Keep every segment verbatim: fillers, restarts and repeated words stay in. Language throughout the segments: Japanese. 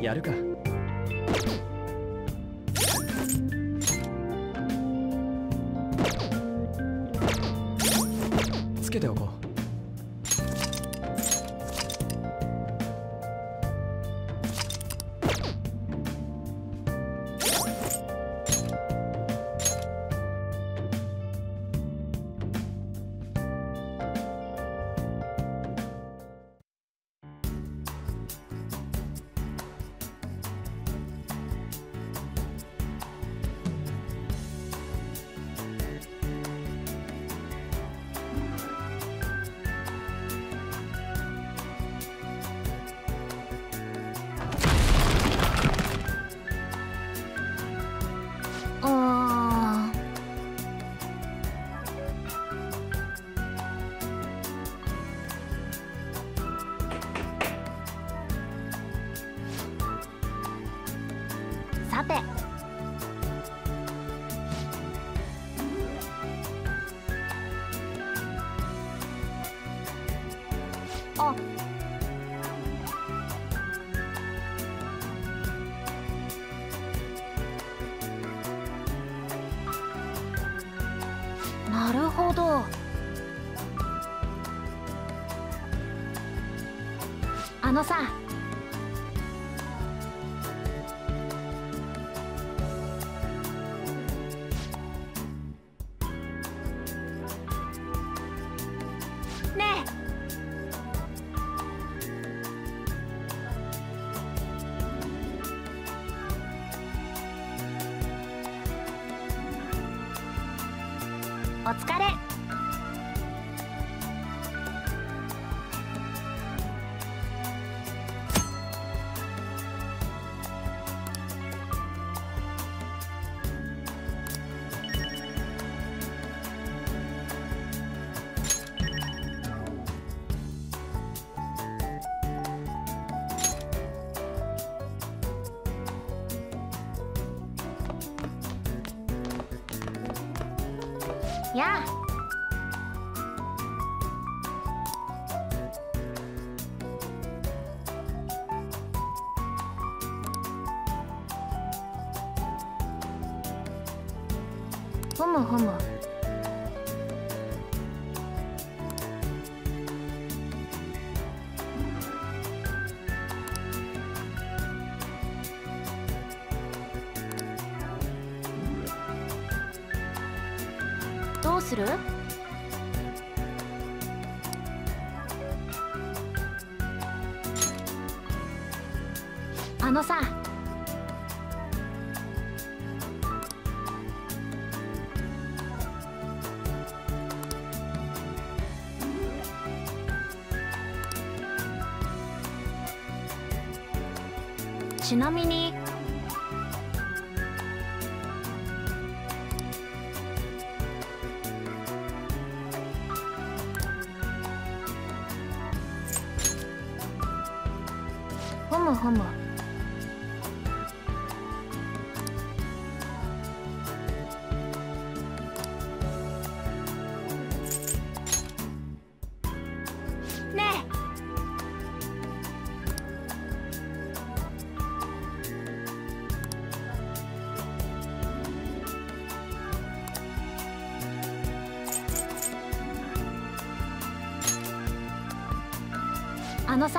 やるか。つけておこう。 うーん。さて。あ。なるほど。あのさ。ねえ。お疲れ。やあ。ふむふむ。どうする？あのさ。ちなみに。ふむふむ。ねえ。あのさ。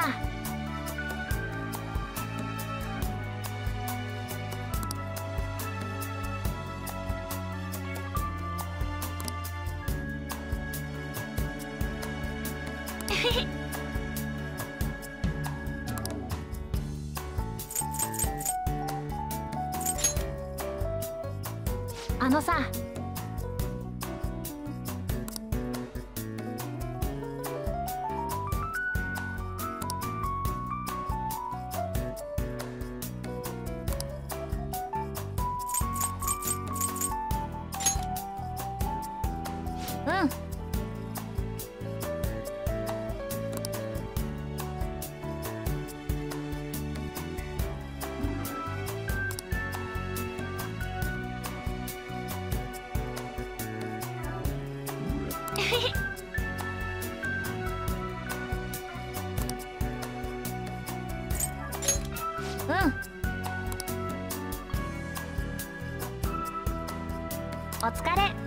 あのさ。うん。うん。 お疲れ。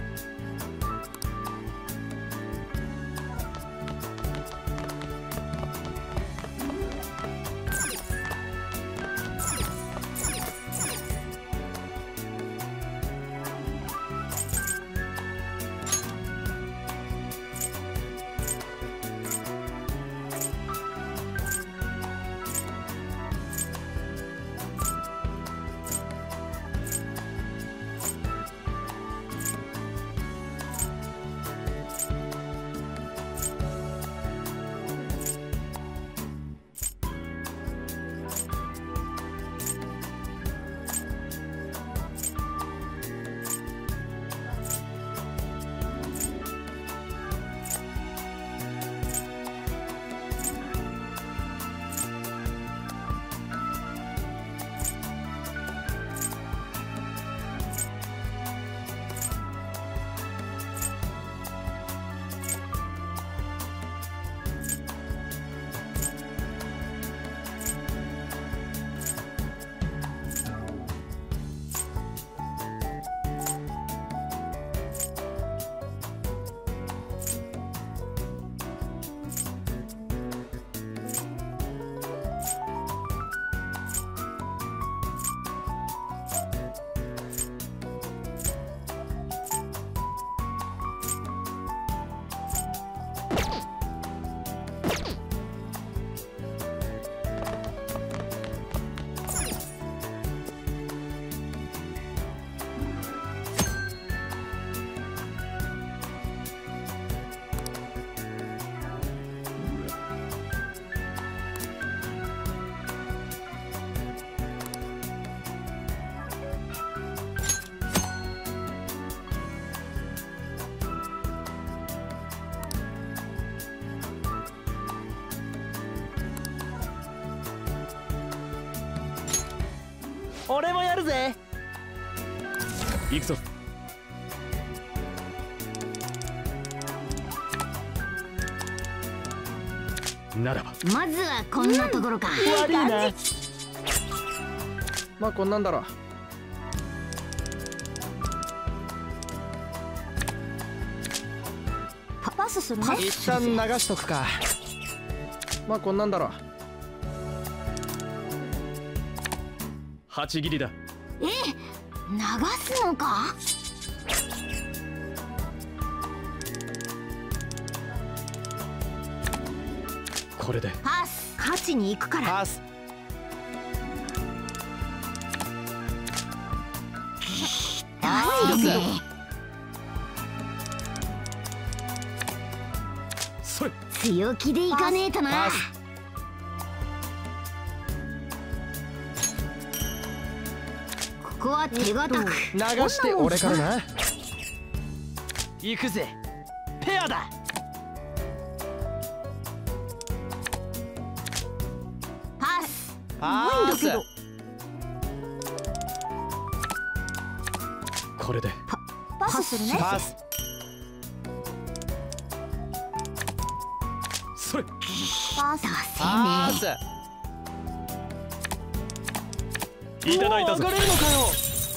俺もやるぜ。行くぞ。ならばまずはこんなところか。 悪いな。 まあこんなんだろ。 パパスするね。 一旦流しとくか。まあこんなんだろ。 八切りだ。 え、流すのか。 これでパス。勝ちに行くから。 パス。 ダメね。 それ強気でいかねえとな。 パス。 ここは手堅く、 流して俺からな。 行くぜ。ペアだ。 パス。 パス。 これでパスするね。 パス。 それパス。 パス。 いただいたぞ。 上がれるのかよ。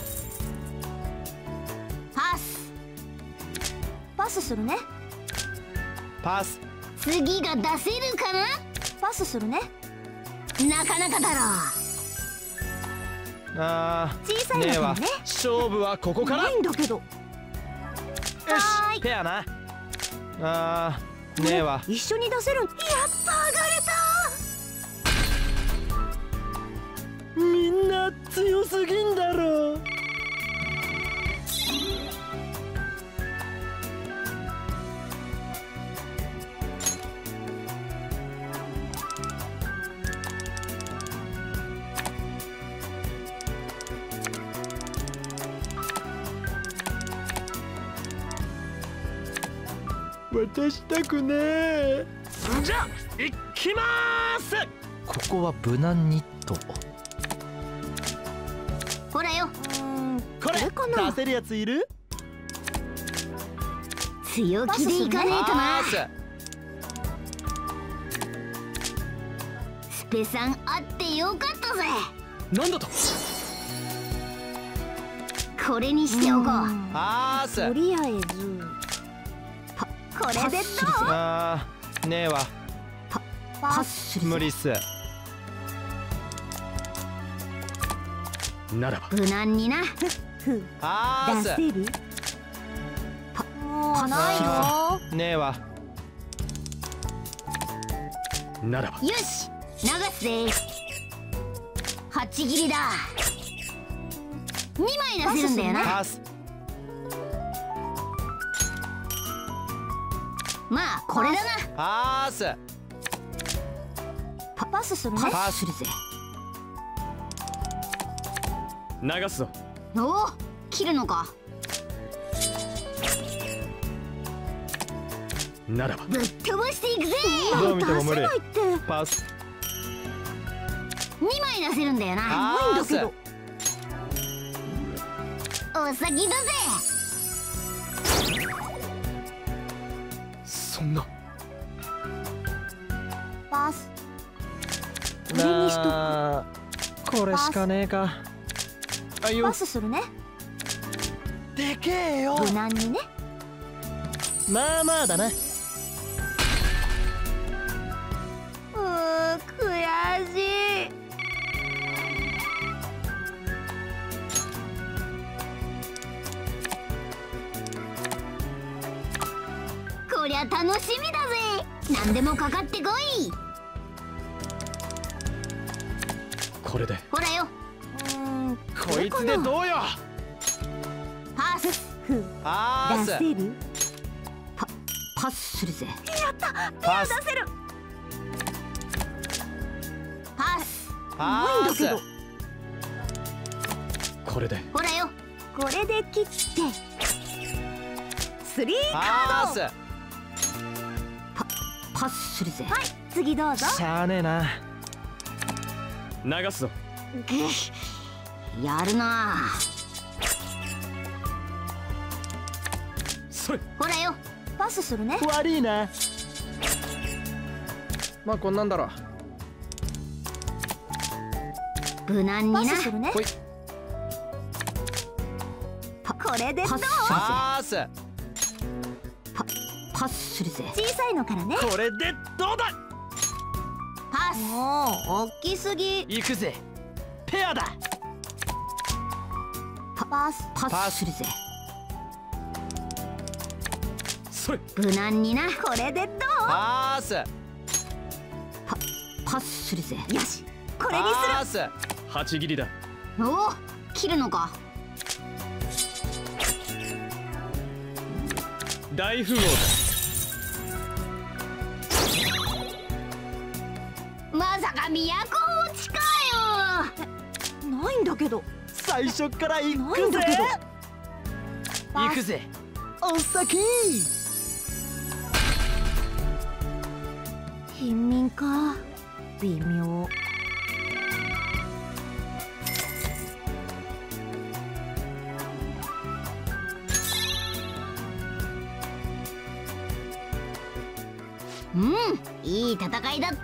パス。パスするね。 パス。 次が出せるかな。パスするね。なかなかだろう。 あ小さいーねえわのからね。。 勝負はここから。 ないんだけど。 よはーしいペアな。あーねえわ。 一緒に出せる。やっと上がれた。 みんな強すぎんだろ。渡したくねえ。 じゃあ行きまーす。 ここは無難にと。 ほらよ。 これこれかな。 出せるやついる？ 強気でいかねえとな。 パスペさんあってよかったぜ。 なんだと。 ここれにしておこう。 パス。 とりあえずこれでどう？ あーねえわ。 パスするぜ。 無理っす。 ならば無難にな。 パス。 出せる？もうないよ。 ねえわ。 ならばよし、流すぜ。八切りだ。にまい出せるんだよな。 パス。 まあこれだな。 パス。 パスするね。 パスするぜ。 流すぞ。 おお、切るのか。 ならばぶっ飛ばしていくぜ。 どう見ても無理出せないって。 パス。 にまい出せるんだよな。 パス。 お先だぜ。 そんなパス。これにしとく。 なあこれしかねえか。あいよパ。スするね。 でけえよ。 無難にね。 まあまあだな。 うー、悔しい。 こりゃ楽しみだぜ。何でもかかってこい。 これでほらよ。 うーん、 こいつでどうよ。 パス。 パス。 出せる？ パパスするぜ。 パス。 出せる。 パス。 パス。 ないんだけど。 これでほらよ。 これで切って。スリーカパード。 ス。 パスするぜ。 はい、次どうぞ。 しゃあねえな。 流すぞ。 ぐやるな。 それほらよ。 パスするね。 悪いな。まあこんなんだろう。 無難にな。 パスするね。 ほい。 これでどう？ パスするぜ。 パス。 パパスするぜ。 小さいのからね。 これでどうだ。 パス。 もう大きすぎ。 行くぜ。ペアだ。 パス。 パスするぜ。 それ無難にな。 これでどう？ パス。 パパスするぜ。 よし、これにする。 パス。 八切りだ。 おお、切るのか。 大富豪だ。 まさか都落ちかよ。 ないんだけど。 最初から行ないくぜんだけど。 行くぜ。お先。 貧民か。微妙。 うん、いい戦いだった。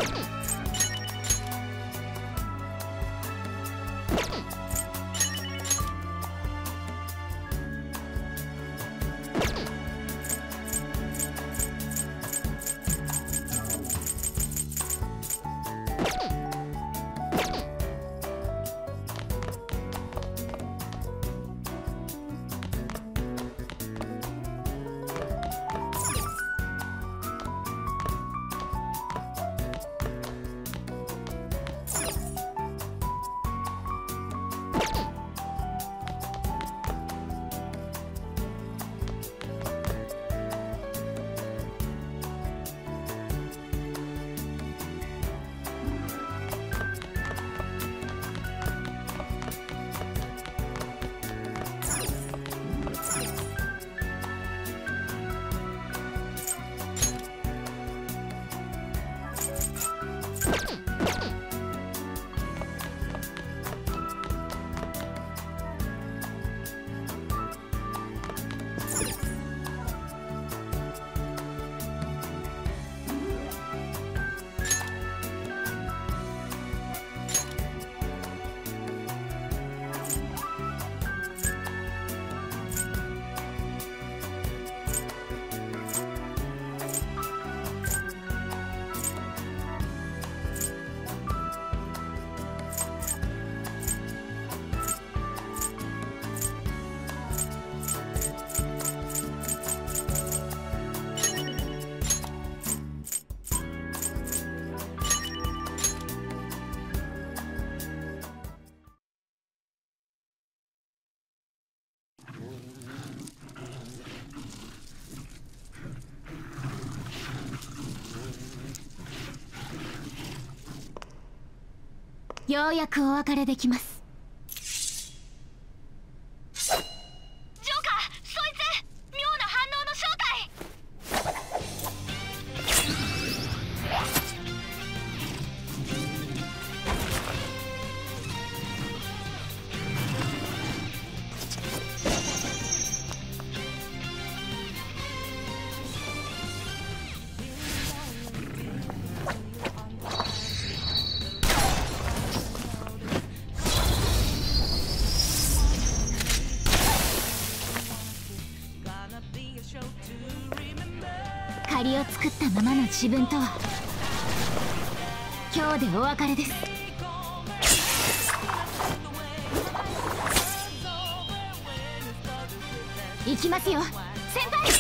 ようやくお別れできます。 ジョーカー、そいつ妙な反応の正借りを作ったままの自分とは今日でお別れです。行きますよ先輩。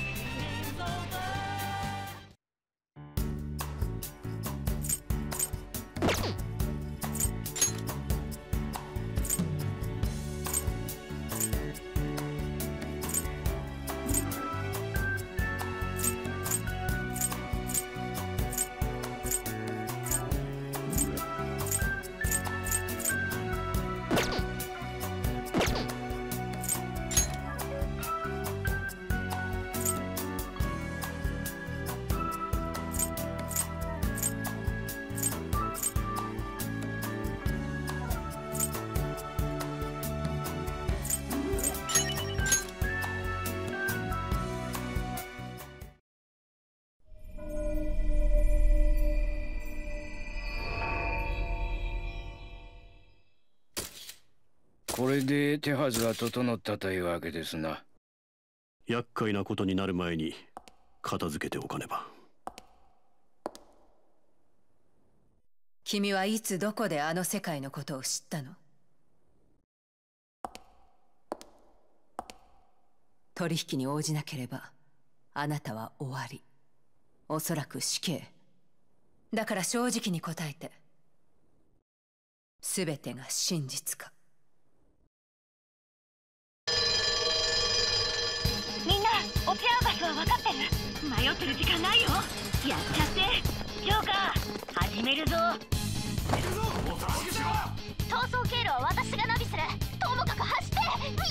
これで手はずは整ったというわけですな。 厄介なことになる前に片付けておかねば。 君はいつどこであの世界のことを知ったの？取引に応じなければあなたは終わり。おそらく死刑。だから正直に答えて。全てが真実か？ みんな、落ち合う場所は分かってる。迷ってる時間ないよ。やっちゃって。ジョーカー、始めるぞ。 逃走経路は私がナビする。ともかく走って逃げ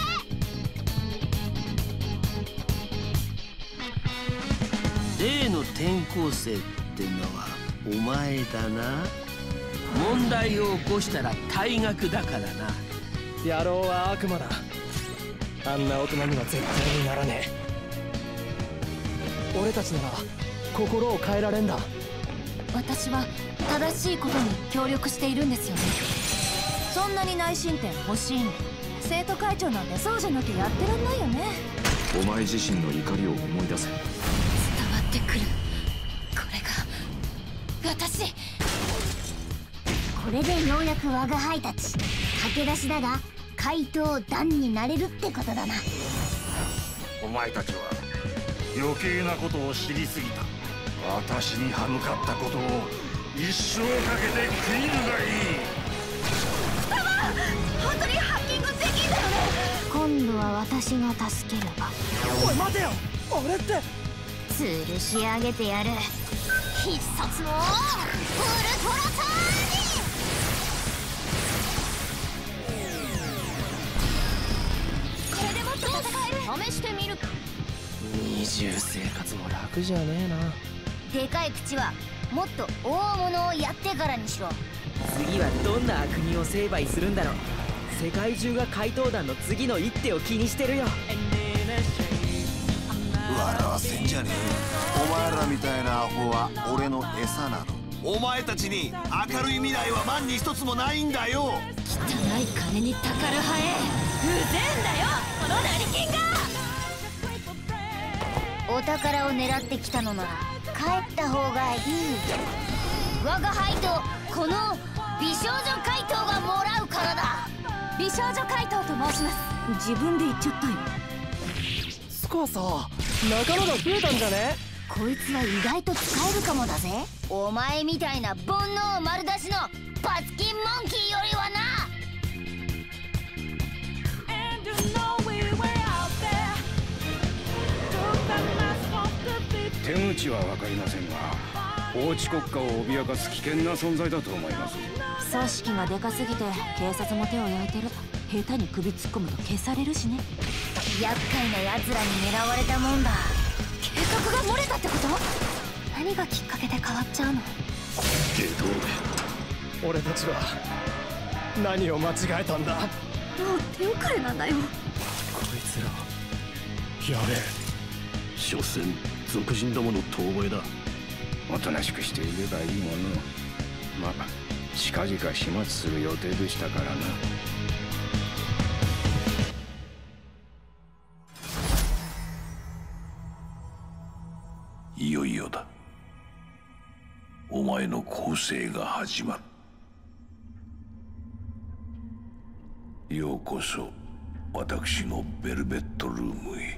て。 例の転校生ってのはお前だな。問題を起こしたら退学だからな。 野郎は悪魔だ。あんな大人には絶対にならねえ。俺たちなら心を変えられんだ。 私は正しいことに協力しているんですよね。そんなに内申点欲しいの？生徒会長なんてそうじゃなきゃやってらんないよね。 お前自身の怒りを思い出せ。 伝わってくる。これが私。これでようやく我が輩たち駆け出しだが怪盗団になれるってことだな。 お前たちは余計なことを知りすぎた。私に歯向かったことを一生かけて悔いるがいい。 双葉、本当にハッキングできんだよね。今度は私が助けるわ。 おい待てよ、あれって吊るし上げてやる。必殺のウルトラターン。これでもっと戦える。試してみる。 二重生活も楽じゃねえな。 でかい口はもっと大物をやってからにしろ。 次はどんな悪人を成敗するんだろう。世界中が怪盗団の次の一手を気にしてるよ。 笑わせんじゃねえ。お前らみたいなアホは俺の餌なの。お前たちに明るい未来は万に一つもないんだよ。 汚い金にたかるハエ。うぜえんだよこの成金が。お宝を狙ってきたのなら帰った方がいい。我が輩とこの美少女怪盗がもらうからだ。美少女怪盗と申します。自分で言っちゃったよ。 スコアさ、仲間が増えたんじゃね？ こいつは意外と使えるかもだぜ。お前みたいな煩悩丸出しのパツキンモンキーよりはな。 手口は分かりませんが法治国家を脅かす危険な存在だと思います。 組織がでかすぎて警察も手を焼いてる。下手に首突っ込むと消されるしね。厄介な奴らに狙われたもんだ。計画が漏れたってこと？何がきっかけで変わっちゃうの？ ゲトウ、俺たちは何を間違えたんだ。もう手遅れなんだよ。 こいつらやべえ。 所詮俗人どもの遠吠えだ。 おとなしくしていればいいもの。まあ近々始末する予定でしたからな。 いよいよだ。お前の更生が始まる。ようこそ私のベルベットルームへ。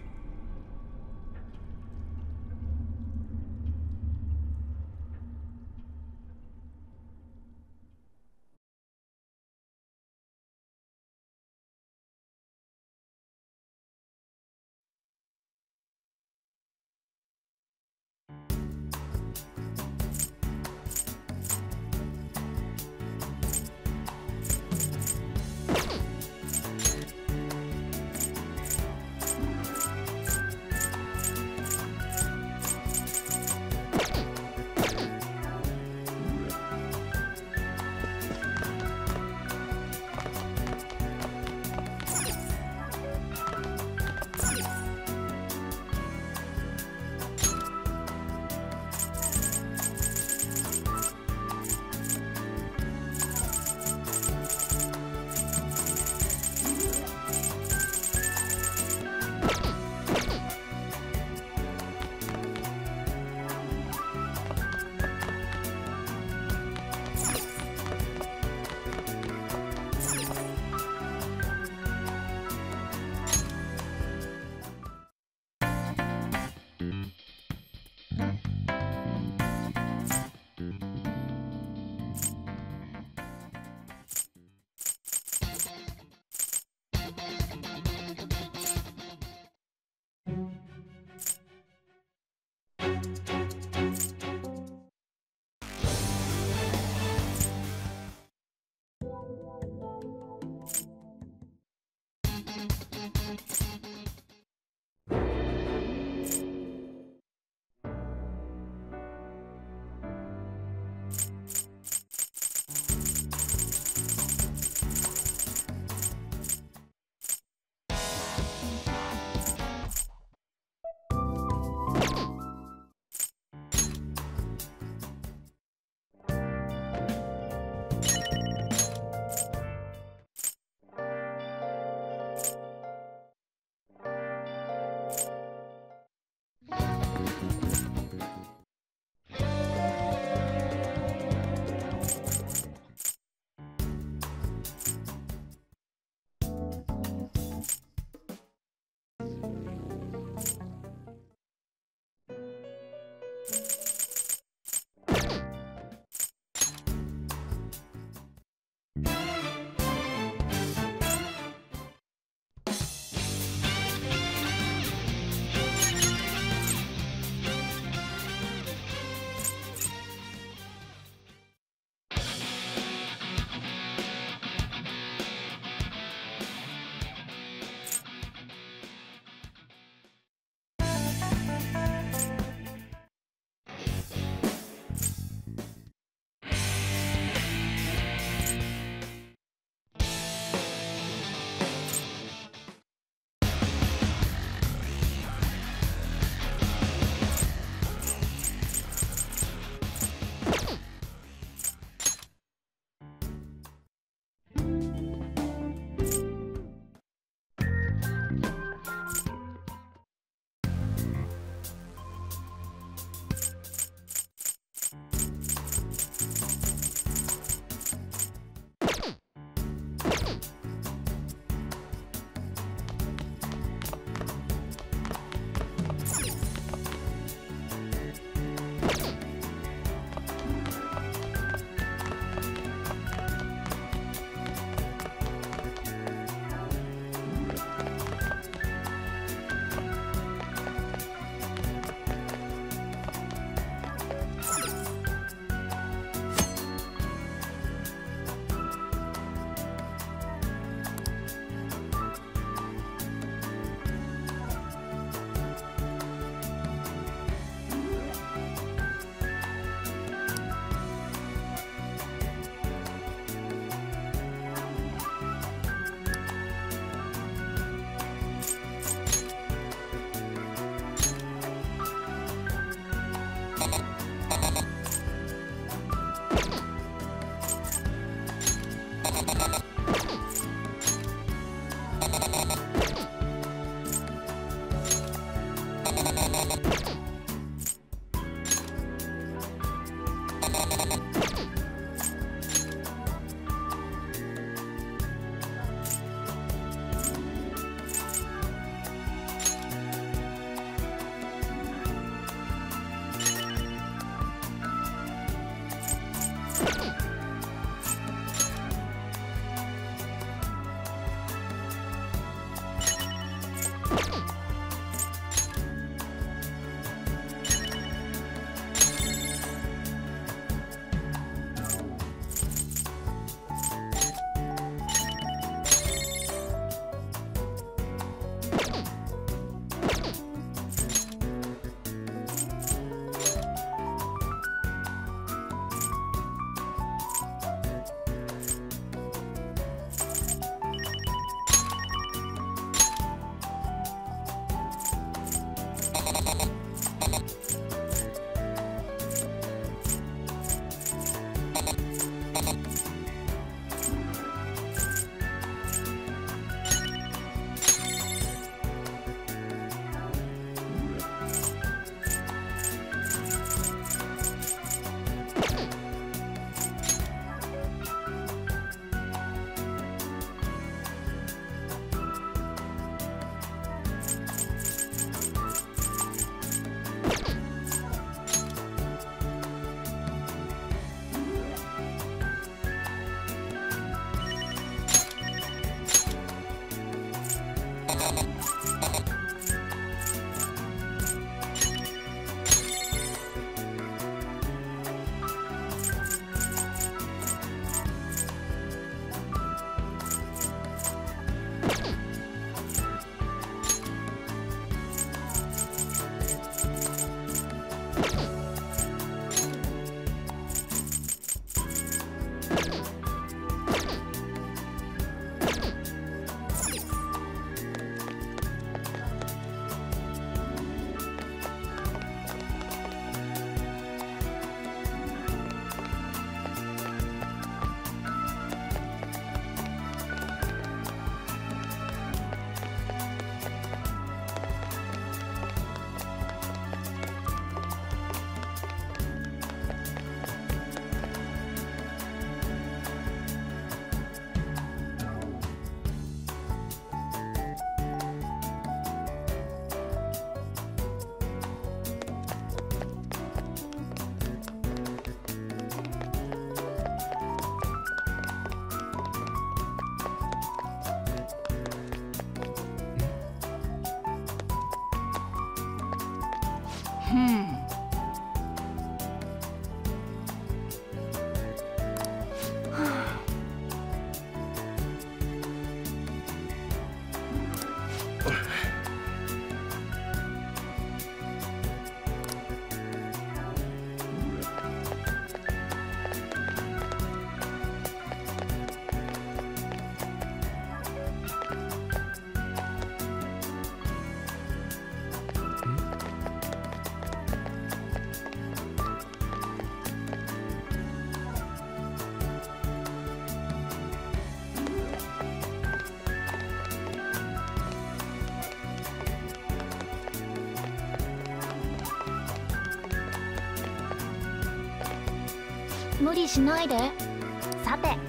無理しないで。さて、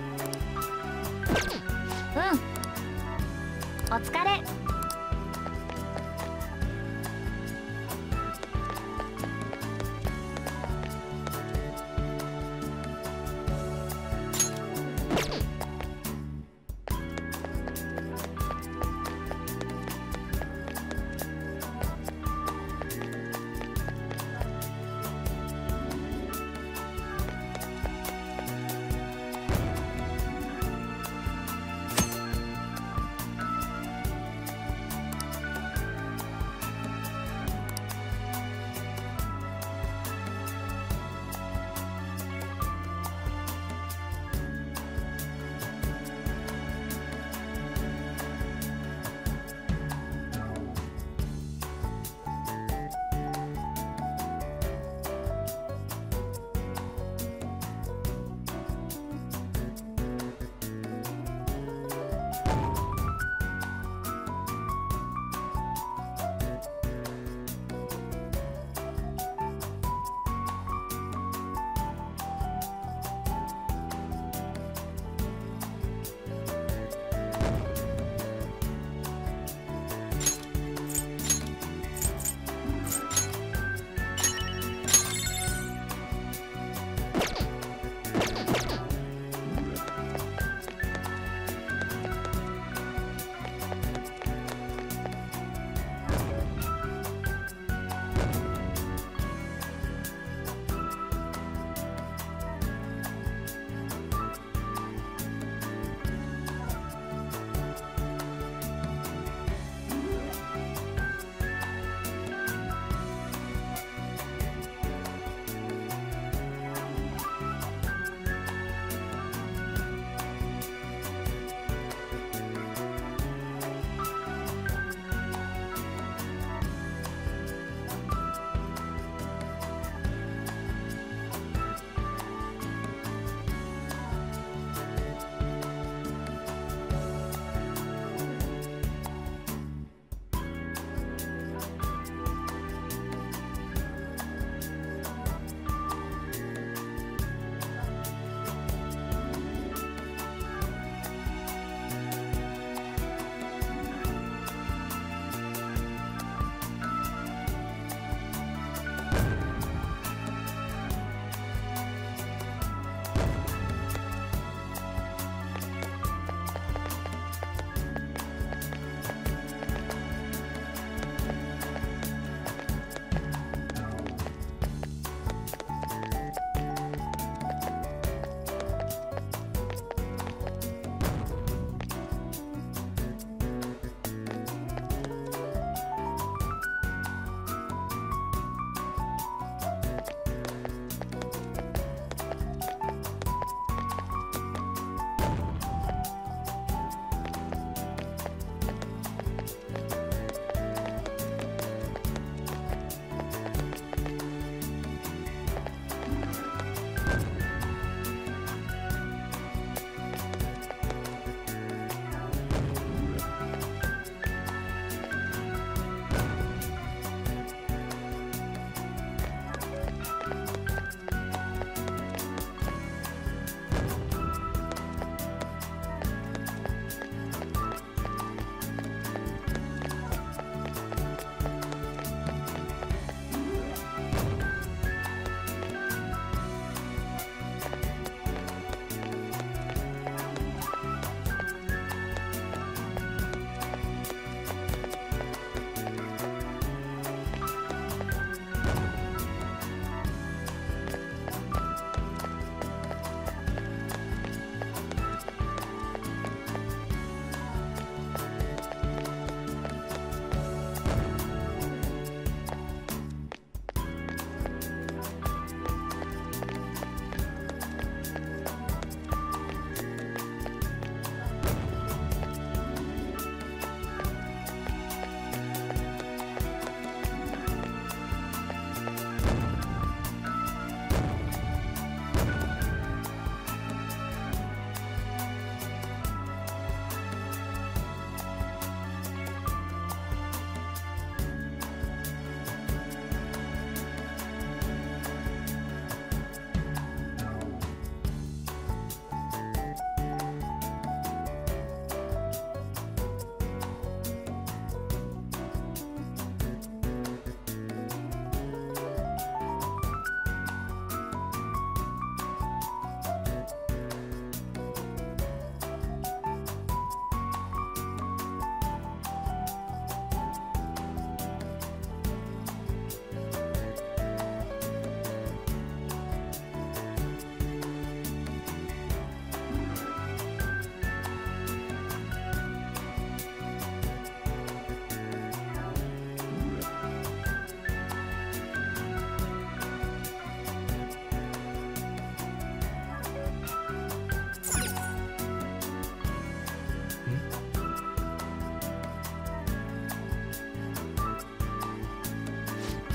うん、お疲れ。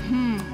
うん